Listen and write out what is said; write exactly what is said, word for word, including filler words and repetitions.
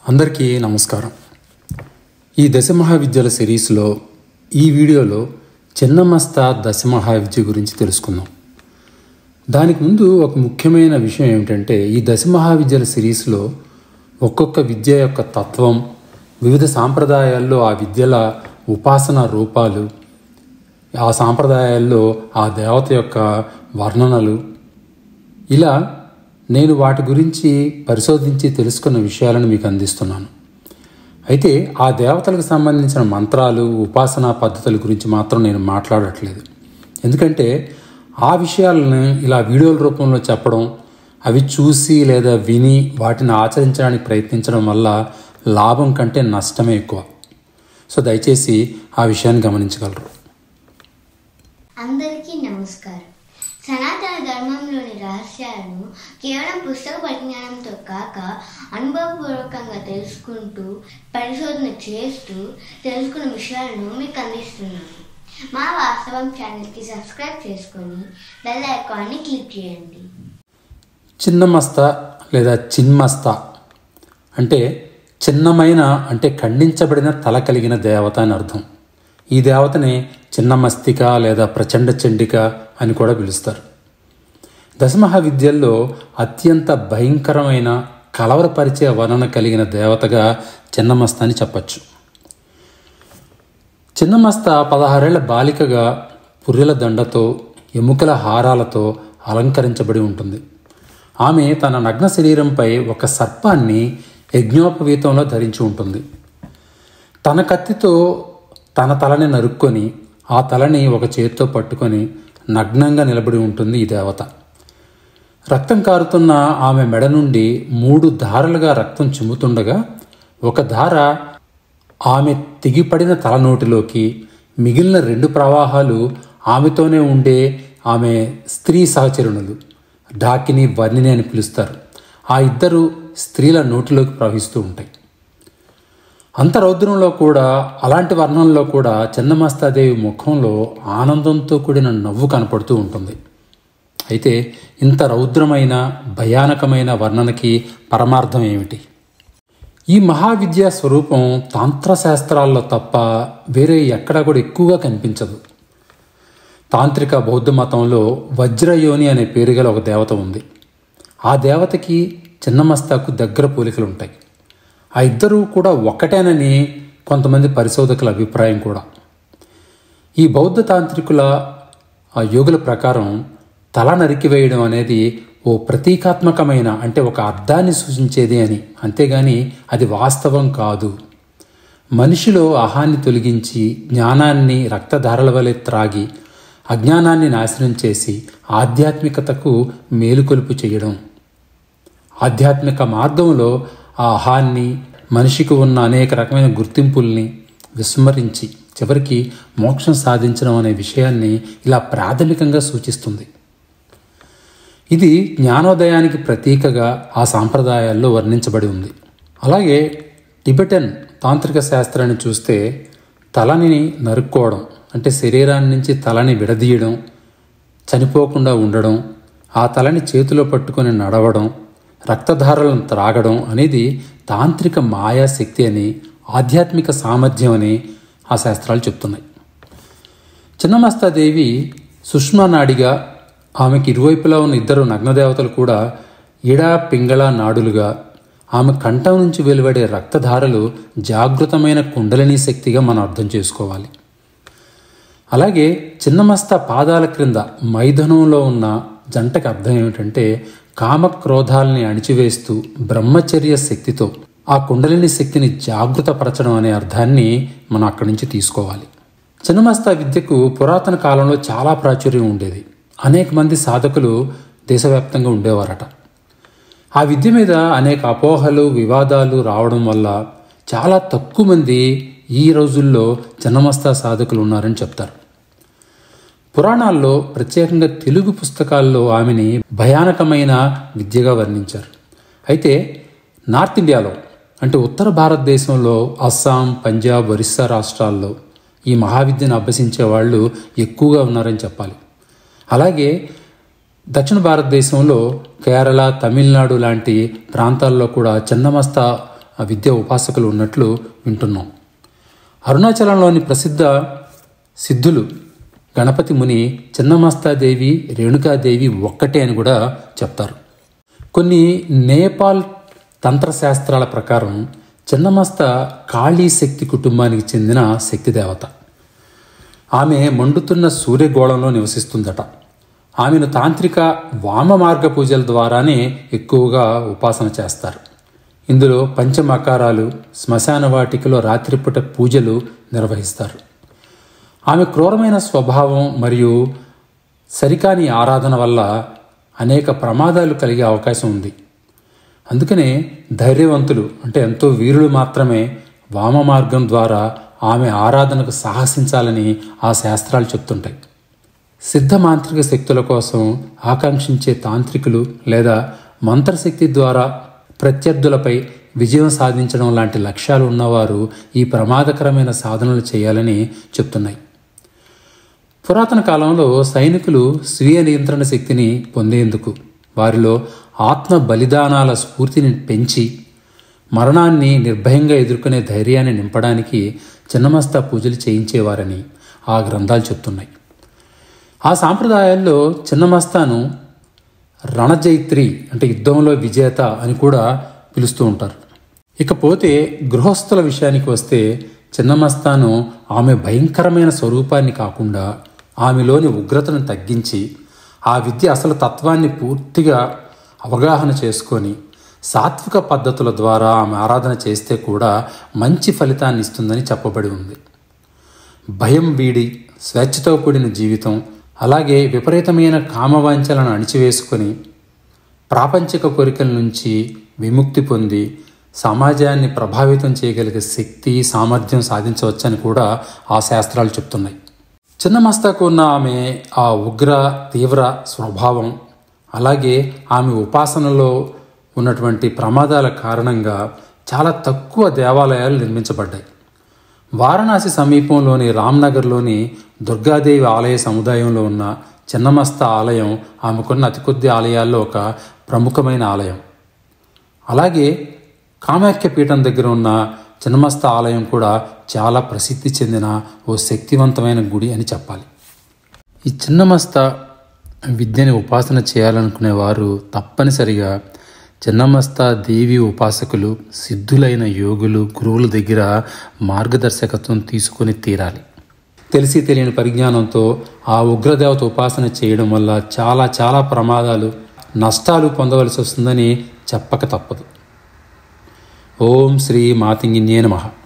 అందరికీ నమస్కారం. ఈ దశమహావిద్యల సిరీస్లో ఈ వీడియోలో చిన్నమస్త దశమహావిద్య గురించి తెలుసుకుందాం. దానికి ముందు ఒక ముఖ్యమైన విషయం ఏమిటంటే, ఈ దశమహావిద్యల సిరీస్లో ఒక్కొక్క విద్య యొక్క తత్వం, వివిధ సాంప్రదాయాల్లో ఆ విద్యల ఉపాసన రూపాలు, ఆ సాంప్రదాయాల్లో ఆ దేవత యొక్క వర్ణనలు, ఇలా నేను వాటి గురించి పరిశోధించి తెలుసుకున్న విషయాలను మీకు అందిస్తున్నాను. అయితే ఆ దేవతలకు సంబంధించిన మంత్రాలు, ఉపాసనా పద్ధతుల గురించి మాత్రం నేను మాట్లాడట్లేదు. ఎందుకంటే ఆ విషయాలను ఇలా వీడియోల రూపంలో చెప్పడం, అవి చూసి లేదా విని వాటిని ఆచరించడానికి ప్రయత్నించడం వల్ల లాభం కంటే నష్టమే ఎక్కువ. సో దయచేసి ఆ విషయాన్ని గమనించగలరు. అందరికీ నమస్కారం. సనాతన ధర్మంలోని రహస్యాలను కేవలం పుస్తక పరిజ్ఞానంతో కాక అనుభవపూర్వకంగా తెలుసుకుంటూ, పరిశోధన చేస్తూ తెలుసుకున్న విషయాలను మీకు అందిస్తున్నాను. మా వాస్తవం ఛానల్కి సబ్స్క్రైబ్ చేసుకొని బెల్ ఐకాన్ని క్లిక్ చేయండి. చిన్నమస్త లేదా చిన్మస్త అంటే చిన్నమైన అంటే ఖండించబడిన తల కలిగిన దేవత అని అర్థం. ఈ దేవతని చిన్నమస్తిక లేదా ప్రచండ చండిక అని కూడా పిలుస్తారు. దశమహావిద్యల్లో అత్యంత భయంకరమైన కలవరపరిచే వర్ణన కలిగిన దేవతగా చిన్నమస్త అని చెప్పచ్చు. చిన్నమస్త పదహారేళ్ల బాలికగా పుర్రెల దండతో, ఎముకల హారాలతో అలంకరించబడి ఉంటుంది. ఆమె తన నగ్న శరీరంపై ఒక సర్పాన్ని యజ్ఞోపవీతంలో ధరించి ఉంటుంది. తన కత్తితో తన తలని నరుక్కొని ఆ తలని ఒక చేతితో పట్టుకొని నగ్నంగా నిలబడి ఉంటుంది ఈ దేవత. రక్తం కారుతున్న ఆమె మెడ నుండి మూడు ధారలుగా రక్తం చిమ్ముతుండగా ఒక ధార ఆమె తెగిపడిన తలనోటిలోకి, మిగిలిన రెండు ప్రవాహాలు ఆమెతోనే ఉండే ఆమె స్త్రీ సహచరుణులు, ఢాకిని, వర్ణిని అని పిలుస్తారు, ఆ ఇద్దరు స్త్రీల నోటిలోకి ప్రవహిస్తూ ఉంటాయి. అంత రౌద్రంలో కూడా, అలాంటి వర్ణంలో కూడా చిన్నమస్తాదేవి ముఖంలో ఆనందంతో కూడిన నవ్వు కనపడుతూ ఉంటుంది. అయితే ఇంత రౌద్రమైన భయానకమైన వర్ణనకి పరమార్థం ఏమిటి? ఈ మహావిద్యా స్వరూపం తాంత్రశాస్త్రాల్లో తప్ప వేరే ఎక్కడా కూడా ఎక్కువగా కనిపించదు. తాంత్రిక బౌద్ధ మతంలో వజ్రయోని అనే పేరు గల ఒక దేవత ఉంది. ఆ దేవతకి చిన్నమస్తకు దగ్గర పోలికలు ఉంటాయి. ఆ ఇద్దరూ కూడా ఒక్కటేనని కొంతమంది పరిశోధకుల అభిప్రాయం కూడా. ఈ బౌద్ధ తాంత్రికుల ఆ యోగుల ప్రకారం తల నరికివేయడం అనేది ఓ ప్రతీకాత్మకమైన, అంటే ఒక అర్థాన్ని సూచించేది అని, అంతేగాని అది వాస్తవం కాదు. మనిషిలో అహాన్ని తొలగించి జ్ఞానాన్ని రక్తధారల వలె త్రాగి అజ్ఞానాన్ని నాశనం చేసి ఆధ్యాత్మికతకు మేలుకొలుపు చేయడం. ఆధ్యాత్మిక మార్గంలో ఆ అహాన్ని, మనిషికి ఉన్న అనేక రకమైన గుర్తింపుల్ని విస్మరించి చివరికి మోక్షం సాధించడం అనే విషయాన్ని ఇలా ప్రాథమికంగా సూచిస్తుంది. ఇది జ్ఞానోదయానికి ప్రతీకగా ఆ సాంప్రదాయాల్లో వర్ణించబడి ఉంది. అలాగే టిబెటన్ తాంత్రిక శాస్త్రాన్ని చూస్తే తలని నరుక్కోవడం అంటే శరీరాన్ని నుంచి తలని విడదీయడం, చనిపోకుండా ఉండడం, ఆ తలని చేతిలో పట్టుకొని నడవడం, రక్తధారలను త్రాగడం అనేది తాంత్రిక మాయాశక్తి అని, ఆధ్యాత్మిక సామర్థ్యం అని ఆ శాస్త్రాలు చెప్తున్నాయి. చిన్నమస్తాదేవి సుష్మా నాడిగా, ఆమెకి ఇరువైపులా ఉన్న ఇద్దరు నగ్నదేవతలు కూడా ఇడ, పింగళ నాడులుగా, ఆమె కంఠం నుంచి వెలువడే రక్తధారలు జాగృతమైన కుండలిని శక్తిగా మనం అర్థం చేసుకోవాలి. అలాగే చిన్నమస్త పాదాల క్రింద మైథునంలో ఉన్న జంటకి అర్థం ఏమిటంటే, కామక్రోధాలని అణిచివేస్తూ బ్రహ్మచర్య శక్తితో ఆ కుండలిని శక్తిని జాగృతపరచడం అనే అర్థాన్ని మనం అక్కడి నుంచి తీసుకోవాలి. చిన్నమస్త విద్యకు పురాతన కాలంలో చాలా ప్రాచుర్యం ఉండేది. అనేక మంది సాధకులు దేశవ్యాప్తంగా ఉండేవారట. ఆ విద్య మీద అనేక అపోహలు, వివాదాలు రావడం వల్ల చాలా తక్కువ మంది ఈ రోజుల్లో చిన్నమస్త సాధకులు ఉన్నారని చెప్తారు. పురాణాల్లో, ప్రత్యేకంగా తెలుగు పుస్తకాల్లో ఆమెని భయానకమైన విద్యగా వర్ణించారు. అయితే నార్త్ ఇండియాలో, అంటే ఉత్తర భారతదేశంలో అస్సాం, పంజాబ్, ఒరిస్సా రాష్ట్రాల్లో ఈ మహావిద్యను అభ్యసించే వాళ్ళు ఎక్కువగా ఉన్నారని చెప్పాలి. అలాగే దక్షిణ భారతదేశంలో కేరళ, తమిళనాడు లాంటి ప్రాంతాల్లో కూడా చిన్నమస్త ఆ విద్య ఉపాసకులు ఉన్నట్లు వింటున్నాం. అరుణాచలంలోని ప్రసిద్ధ సిద్ధులు గణపతి ముని, చిన్నమస్తాదేవి, రేణుకాదేవి ఒక్కటే అని కూడా చెప్తారు. కొన్ని నేపాల్ తంత్రశాస్త్రాల ప్రకారం చిన్నమస్త కాళీ శక్తి కుటుంబానికి చెందిన శక్తి దేవత. ఆమె మండుతున్న సూర్యగోళంలో నివసిస్తుందట. ఆమెను తాంత్రిక వామ మార్గ పూజల ద్వారానే ఎక్కువగా ఉపాసన చేస్తారు. ఇందులో పంచమకారాలు, శ్మశాన వాటికలో రాత్రిపూట పూజలు నిర్వహిస్తారు. ఆమె క్రూరమైన స్వభావం మరియు సరికాని ఆరాధన వల్ల అనేక ప్రమాదాలు కలిగే అవకాశం ఉంది. అందుకనే ధైర్యవంతులు అంటే ఎంతో వీరులు మాత్రమే వామ మార్గం ద్వారా ఆమె ఆరాధనకు సాహసించాలని ఆ శాస్త్రాలు చెప్తుంటాయి. సిద్ధ మాంత్రిక శక్తుల కోసం ఆకాంక్షించే తాంత్రికులు లేదా మంత్రశక్తి ద్వారా ప్రత్యర్థులపై విజయం సాధించడం లాంటి లక్ష్యాలు ఉన్నవారు ఈ ప్రమాదకరమైన సాధనలు చేయాలని చెప్తున్నాయి. పురాతన కాలంలో సైనికులు స్వీయ నియంత్రణ శక్తిని పొందేందుకు వారిలో ఆత్మ బలిదానాల స్ఫూర్తిని పెంచి మరణాన్ని నిర్భయంగా ఎదుర్కొనే ధైర్యాన్ని నింపడానికి చిన్నమస్తా పూజలు చేయించేవారని ఆ గ్రంథాలు చెప్తున్నాయి. ఆ సాంప్రదాయాల్లో చిన్నమస్తాను రణజైత్రి అంటే యుద్ధంలో విజేత అని కూడా పిలుస్తూ ఉంటారు. ఇకపోతే గృహస్థుల విషయానికి వస్తే చిన్నమస్తాను ఆమె భయంకరమైన స్వరూపాన్ని కాకుండా ఆమెలోని ఉగ్రతను తగ్గించి ఆ విద్య అసలు తత్వాన్ని పూర్తిగా అవగాహన చేసుకొని సాత్విక పద్ధతుల ద్వారా ఆమె ఆరాధన చేస్తే కూడా మంచి ఫలితాన్ని ఇస్తుందని చెప్పబడి ఉంది. భయం వీడి స్వేచ్ఛతో కూడిన జీవితం, అలాగే విపరీతమైన కామవాంఛలను అణిచివేసుకొని ప్రాపంచిక కోరికల నుంచి విముక్తి పొంది సమాజాన్ని ప్రభావితం చేయగలిగే శక్తి, సామర్థ్యం సాధించవచ్చని కూడా ఆ శాస్త్రాలు చెప్తున్నాయి. చిన్నమస్తాకు ఉన్న ఆమె ఆ ఉగ్ర తీవ్ర స్వభావం, అలాగే ఆమె ఉపాసనలో ఉన్నటువంటి ప్రమాదాల కారణంగా చాలా తక్కువ దేవాలయాలు నిర్మించబడ్డాయి. వారణాసి సమీపంలోని రామ్నగర్లోని దుర్గాదేవి ఆలయ సముదాయంలో ఉన్న చిన్నమస్తా ఆలయం ఆమెకున్న అతి కొద్ది ఆలయాల్లో ఒక ప్రముఖమైన ఆలయం. అలాగే కామాఖ్య పీఠం దగ్గర ఉన్న చిన్నమస్తా ఆలయం కూడా చాలా ప్రసిద్ధి చెందిన ఓ శక్తివంతమైన గుడి అని చెప్పాలి. ఈ చిన్నమస్తా విద్యని ఉపాసన చేయాలనుకునేవారు తప్పనిసరిగా చిన్నమస్తా దేవి ఉపాసకులు, సిద్ధులైన యోగులు, గురువుల దగ్గర మార్గదర్శకత్వం తీసుకొని తీరాలి. తెలిసి తెలియని పరిజ్ఞానంతో ఆ ఉగ్రదేవత ఉపాసన చేయడం వల్ల చాలా చాలా ప్రమాదాలు, నష్టాలు పొందవలసి వస్తుందని చెప్పక తప్పదు. ఓం శ్రీ మాతంగిన్యే నమః.